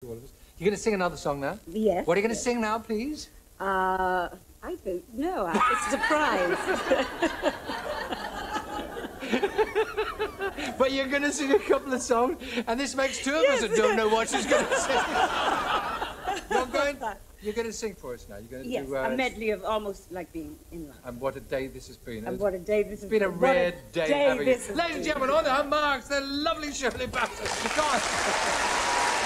You're going to sing another song now? Yes. What are you going to sing now, please? I don't know. It's a surprise. But you're going to sing a couple of songs, and this makes two of us that don't know what she's going to sing. You're going to sing for us now. You're going to do a medley of Almost Like Being in Love. And what a day this has been. And what a day this has been. It's been a rare day having you. Ladies and gentlemen, on their marks, the lovely Shirley Bassey. Come on.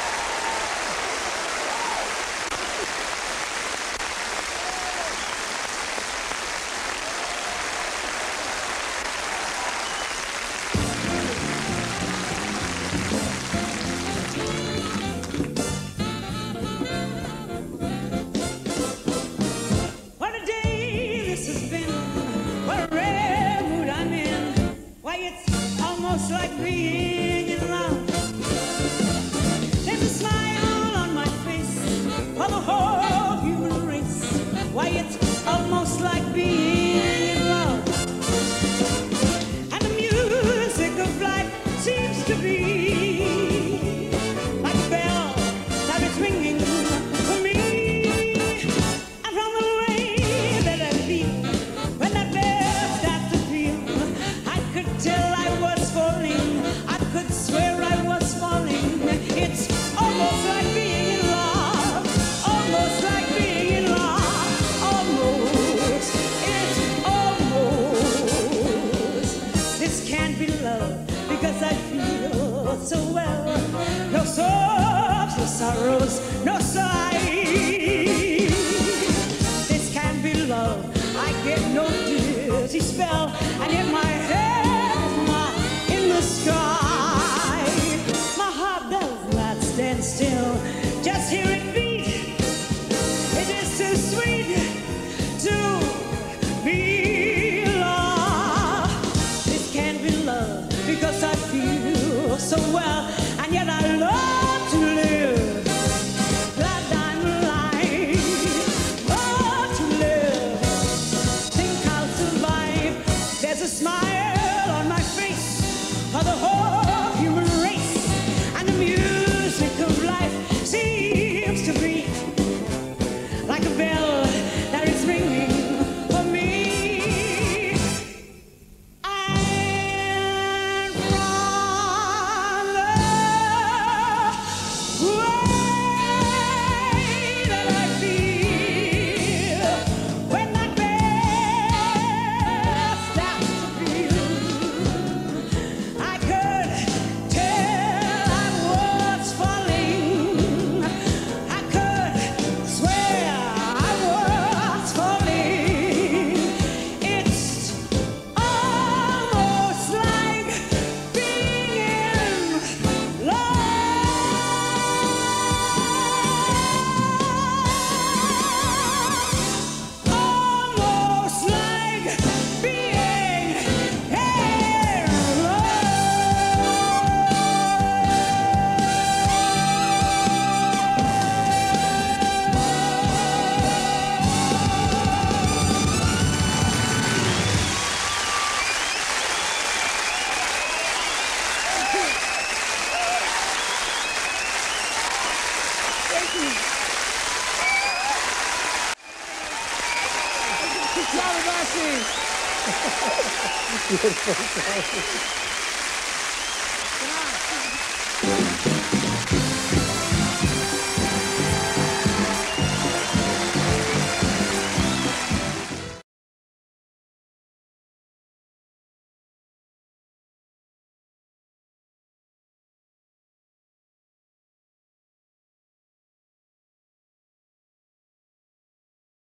Like being in love. There's a smile on my face for the whole human race. Why, it's almost like being in love. And the music of life seems to be like a bell that is ringing for me. And from the way that I beat when that bell starts to peal, I could tell I was falling. I could swear I was falling. It's almost like being in love. Almost like being in love. Almost. It's almost. This can't be love because I feel so well. No sobs, no sorrows, no sighs. This can't be love. I get no dizzy spell, and in my head in the sky, my heart does not stand still. Just hear it beat. It is too sweet to be love. This can't be love because I feel so well, and yet I love to live. That diamond life, love to live. Think I'll survive. There's a smile on my face for the whole human race, and the music of life seems to be like a bell that is ringing for me. And from the way that I feel when that bell starts to peal, I could tell I was falling. I could swear I was falling. It's almost like being in love. Almost like being in love. Shirley Bassey.